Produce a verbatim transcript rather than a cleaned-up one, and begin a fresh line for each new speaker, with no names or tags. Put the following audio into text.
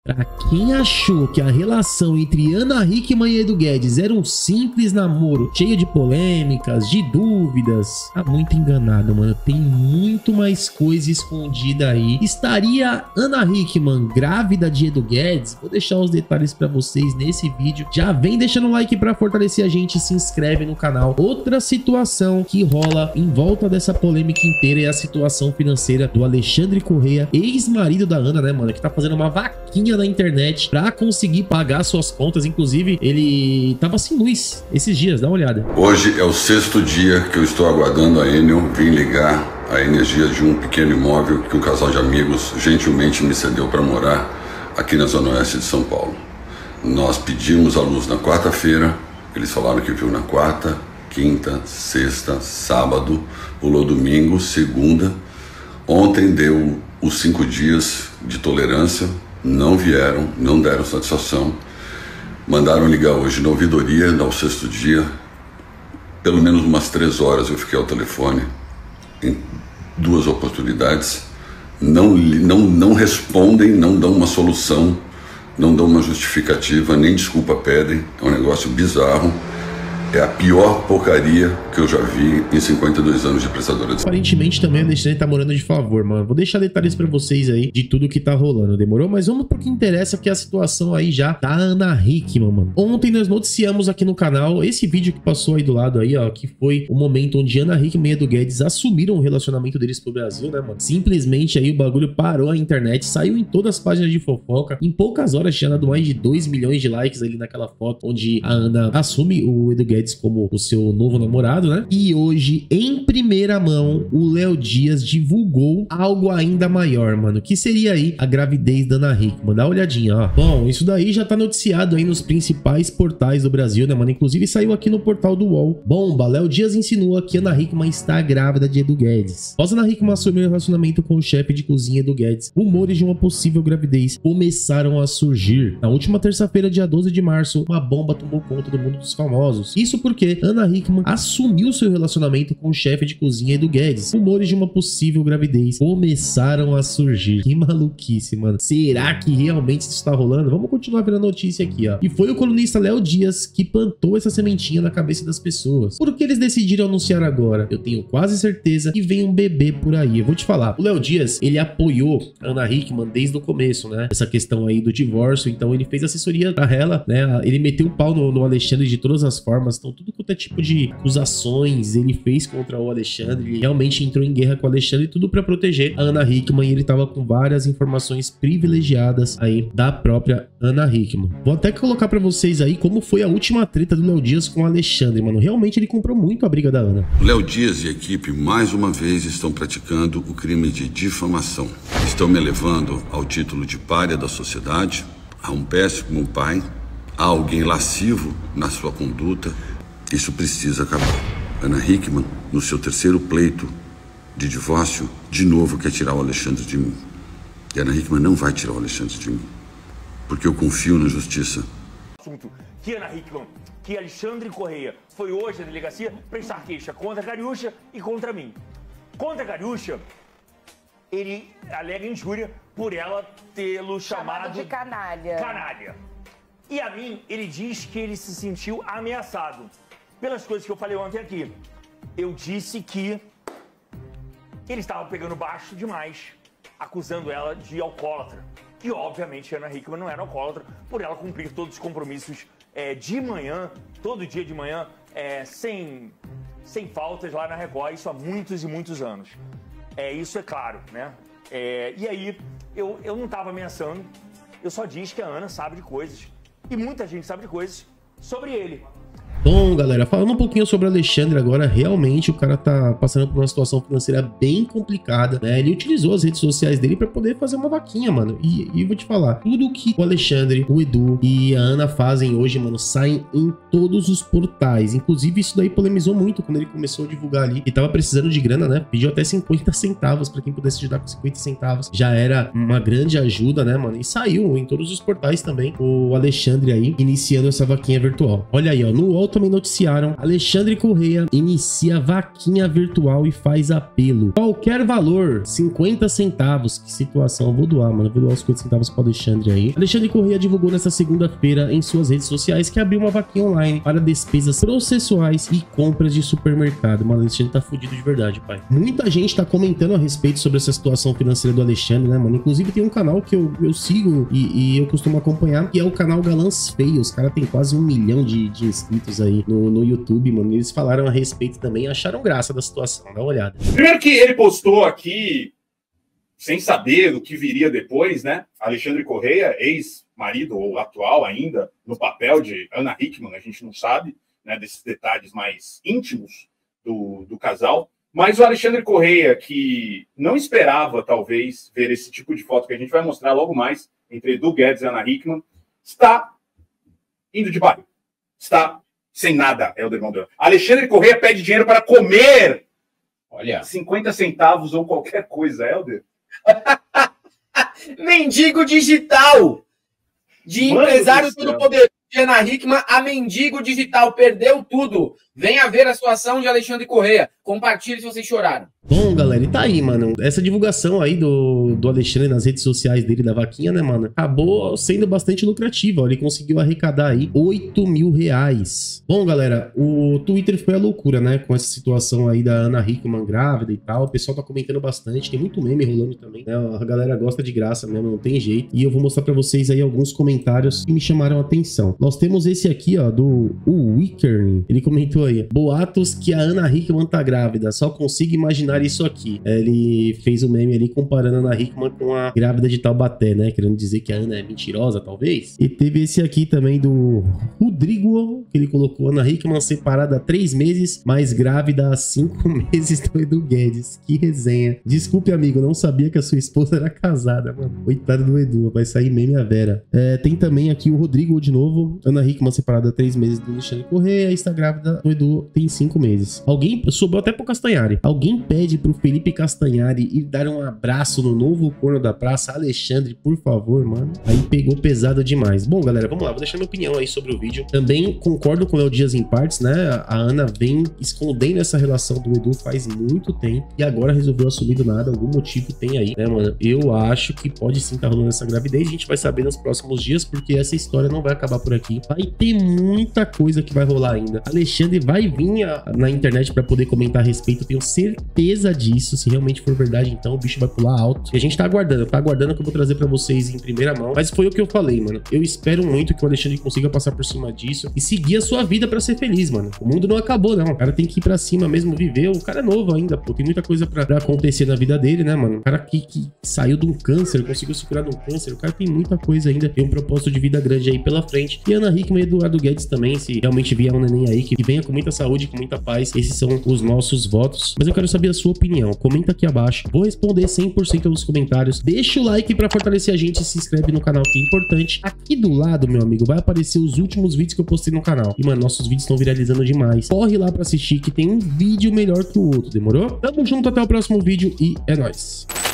Pra quem achou que a relação entre Ana Hickman e Edu Guedes era um simples namoro, cheio de polêmicas, de dúvidas, tá muito enganado, mano. Tem muito mais coisa escondida aí. Estaria Ana Hickman grávida de Edu Guedes? Vou deixar os detalhes pra vocês nesse vídeo. Já vem deixando um like pra fortalecer a gente e se inscreve no canal. Outra situação que rola em volta dessa polêmica inteira é a situação financeira do Alexandre Correia, ex-marido da Ana, né, mano, que tá fazendo uma vaquinha na internet pra conseguir pagar suas contas. Inclusive, ele tava sem luz esses dias, dá uma olhada.
Hoje é o sexto dia que eu estou aguardando a Enel vir ligar a energia de um pequeno imóvel que um casal de amigos gentilmente me cedeu para morar aqui na Zona Oeste de São Paulo. Nós pedimos a luz na quarta-feira, eles falaram que viu na quarta, quinta, sexta, sábado, pulou domingo, segunda. Ontem deu os cinco dias de tolerância, não vieram, não deram satisfação. Mandaram ligar hoje na ouvidoria, no sexto dia. Pelo menos umas três horas eu fiquei ao telefone, em duas oportunidades. Não, não, não respondem, não dão uma solução, não dão uma justificativa, nem desculpa pedem. É um negócio bizarro. É a pior porcaria que eu já vi em cinquenta e dois anos de prestadora de...
Aparentemente também o Alexandre tá morando de favor, mano. Vou deixar detalhes pra vocês aí de tudo que tá rolando, demorou? Mas vamos pro que interessa, que é a situação aí já da Ana Hickman, mano. Ontem nós noticiamos aqui no canal esse vídeo que passou aí do lado aí, ó, que foi o momento onde Ana Hickman e Edu Guedes assumiram o relacionamento deles pro Brasil, né, mano? Simplesmente aí o bagulho parou a internet, saiu em todas as páginas de fofoca. Em poucas horas tinha dado mais de dois milhões de likes ali naquela foto onde a Ana assume o Edu Guedes como o seu novo namorado, né? E hoje, em primeira mão, o Léo Dias divulgou algo ainda maior, mano, que seria aí a gravidez da Ana Hickman. Dá uma olhadinha, ó. Bom, isso daí já tá noticiado aí nos principais portais do Brasil, né, mano? Inclusive saiu aqui no portal do U O L. Bomba, Léo Dias insinua que Ana Hickman está grávida de Edu Guedes. Após Ana Hickman assumir o relacionamento com o chefe de cozinha Edu Guedes, rumores de uma possível gravidez começaram a surgir. Na última terça-feira, dia doze de março, uma bomba tomou conta do mundo dos famosos. Isso porque Ana Hickman assumiu seu relacionamento com o chefe de cozinha Edu Guedes. Rumores de uma possível gravidez começaram a surgir. Que maluquice, mano. Será que realmente isso está rolando? Vamos continuar vendo a notícia aqui, ó. E foi o colunista Léo Dias que plantou essa sementinha na cabeça das pessoas. Por que eles decidiram anunciar agora? Eu tenho quase certeza que vem um bebê por aí. Eu vou te falar. O Léo Dias, ele apoiou a Ana Hickman desde o começo, né? Essa questão aí do divórcio. Então ele fez assessoria pra ela, né? Ele meteu o pau no, no Alexandre de todas as formas. Então tudo quanto é tipo de acusações ele fez contra o Alexandre, ele realmente entrou em guerra com o Alexandre, tudo pra proteger a Ana Hickman, e ele tava com várias informações privilegiadas aí da própria Ana Hickman. Vou até colocar pra vocês aí como foi a última treta do Léo Dias com o Alexandre, mano. Realmente ele comprou muito a briga da Ana.
Léo Dias e a equipe mais uma vez estão praticando o crime de difamação. Estão me elevando ao título de pária da sociedade, a um péssimo pai, a alguém lascivo na sua conduta. Isso precisa acabar. Ana Hickman, no seu terceiro pleito de divórcio, de novo quer tirar o Alexandre de mim. E Ana Hickman não vai tirar o Alexandre de mim, porque eu confio na justiça.
Assunto que Ana Hickman, que Alexandre Correia foi hoje à delegacia prestar queixa contra a Cariúcha e contra mim. Contra a Cariúcha, ele alega injúria por ela tê-lo chamado,
chamado de canalha.
canalha. E a mim, ele diz que ele se sentiu ameaçado. Pelas coisas que eu falei ontem aqui, eu disse que ele estava pegando baixo demais, acusando ela de alcoólatra. Que, obviamente, Ana Hickman não era alcoólatra, por ela cumprir todos os compromissos é, de manhã, todo dia de manhã, é, sem, sem faltas lá na Record, isso há muitos e muitos anos. É, isso é claro, né? É, e aí, eu, eu não estava ameaçando, eu só disse que a Ana sabe de coisas, e muita gente sabe de coisas sobre ele.
Bom, galera, falando um pouquinho sobre o Alexandre agora, realmente o cara tá passando por uma situação financeira bem complicada, né? Ele utilizou as redes sociais dele pra poder fazer uma vaquinha, mano. E, e vou te falar, tudo que o Alexandre, o Edu e a Ana fazem hoje, mano, saem em todos os portais. Inclusive, isso daí polemizou muito quando ele começou a divulgar ali. E tava precisando de grana, né? Pediu até cinquenta centavos pra quem pudesse ajudar com cinquenta centavos. Já era uma grande ajuda, né, mano? E saiu em todos os portais também o Alexandre aí, iniciando essa vaquinha virtual. Olha aí, ó, no U O L também noticiaram: Alexandre Correia inicia vaquinha virtual e faz apelo. Qualquer valor, cinquenta centavos. Que situação, eu vou doar, mano. Eu vou doar os cinquenta centavos pro Alexandre aí. Alexandre Correia divulgou nesta segunda-feira em suas redes sociais que abriu uma vaquinha online para despesas processuais e compras de supermercado. Mano, o Alexandre tá fudido de verdade, pai. Muita gente tá comentando a respeito sobre essa situação financeira do Alexandre, né, mano? Inclusive tem um canal que eu, eu sigo e, e eu costumo acompanhar, que é o canal Galãs Feios. Os caras tem quase um milhão de, de inscritos aí no, no YouTube, mano. Eles falaram a respeito também, acharam graça da situação. Dá uma olhada.
Primeiro que ele postou aqui, sem saber o que viria depois, né? Alexandre Correia, ex-marido ou atual ainda, no papel de Ana Hickman, a gente não sabe, né, desses detalhes mais íntimos do, do casal. Mas o Alexandre Correia, que não esperava, talvez, ver esse tipo de foto que a gente vai mostrar logo mais, entre Edu Guedes e Ana Hickman, está indo de barriga. Está sem nada, Helder Mondlane. Alexandre Correia pede dinheiro para comer. Olha, cinquenta centavos ou qualquer coisa, Helder.
Mendigo digital. De
Mano
empresário todo poderoso de Ana Hickman a mendigo digital. Perdeu tudo. Venha ver a situação de Alexandre Correia. Compartilhe se vocês choraram.
Bom, galera, e tá aí, mano. Essa divulgação aí do, do Alexandre nas redes sociais dele, da vaquinha, né, mano? Acabou sendo bastante lucrativa. Ó. Ele conseguiu arrecadar aí oito mil reais. Bom, galera, o Twitter foi a loucura, né? Com essa situação aí da Ana Hickman grávida e tal. O pessoal tá comentando bastante. Tem muito meme rolando também, né? A galera gosta de graça mesmo, não tem jeito. E eu vou mostrar pra vocês aí alguns comentários que me chamaram a atenção. Nós temos esse aqui, ó, do Wickern. Ele comentou aí: boatos que a Ana Hickman tá grávida. Só consigo imaginar isso aqui. Ele fez um meme ali comparando a Ana Hickman com a grávida de Taubaté, né? Querendo dizer que a Ana é mentirosa, talvez. E teve esse aqui também do Rodrigo, que ele colocou: Ana Hickman separada há três meses, mas grávida há cinco meses do Edu Guedes. Que resenha. Desculpe, amigo, não sabia que a sua esposa era casada, mano. Coitado do Edu, vai sair meme a Vera. É, tem também aqui o Rodrigo de novo: Ana Hickman separada há três meses do Alexandre Correia, está grávida do Edu tem cinco meses. Alguém, sobrou até pro Castanhari. Alguém pede pro Felipe Castanhari ir dar um abraço no novo corno da praça, Alexandre, por favor, mano. Aí pegou pesado demais. Bom, galera, vamos lá, vou deixar minha opinião aí sobre o vídeo. Também concordo com o Léo Dias em partes, né? A Ana vem escondendo essa relação do Edu faz muito tempo e agora resolveu assumir do nada. Algum motivo tem aí, né, mano? Eu acho que pode sim estar rolando essa gravidez. A gente vai saber nos próximos dias, porque essa história não vai acabar por aqui. Vai ter muita coisa que vai rolar ainda. Alexandre vai vir a, na internet pra poder comentar a respeito. Eu tenho certeza disso. Se realmente for verdade, então o bicho vai pular alto. E a gente tá aguardando, tá aguardando que eu vou trazer pra vocês em primeira mão. Mas foi o que eu falei, mano. Eu espero muito que o Alexandre consiga passar por cima disso e seguir a sua vida pra ser feliz, mano. O mundo não acabou, não. O cara tem que ir pra cima mesmo, viver. O cara é novo ainda, pô. Tem muita coisa pra, pra acontecer na vida dele, né, mano? O cara que, que saiu de um câncer, conseguiu se curar de um câncer. O cara tem muita coisa ainda. Tem um propósito de vida grande aí pela frente. E Ana Hickman e Eduardo Guedes também, se realmente vier um neném aí, que venha com muita saúde, com muita paz. Esses são os nossos votos. Mas eu quero saber a sua opinião. Comenta aqui abaixo. Vou responder cem por cento dos comentários. Deixa o like pra fortalecer a gente e se inscreve no canal, que é importante. Aqui do lado, meu amigo, vai aparecer os últimos vídeos que eu postei no canal. E, mano, nossos vídeos estão viralizando demais. Corre lá pra assistir, que tem um vídeo melhor que o outro. Demorou? Tamo junto, até o próximo vídeo e é nóis.